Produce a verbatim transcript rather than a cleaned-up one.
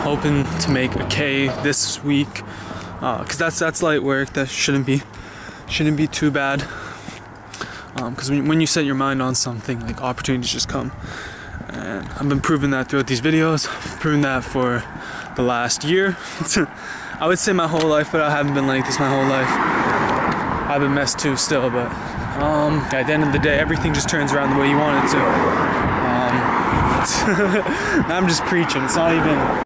hoping to make a K this week, because uh, that's that's light work. That shouldn't be shouldn't be too bad. Because um, when, when you set your mind on something, like, opportunities just come. And I've been proving that throughout these videos. I've proven that for the last year. I would say my whole life, but I haven't been like this my whole life. I've been messed too still, but um, at the end of the day, everything just turns around the way you want it to. Um, I'm just preaching. It's not even...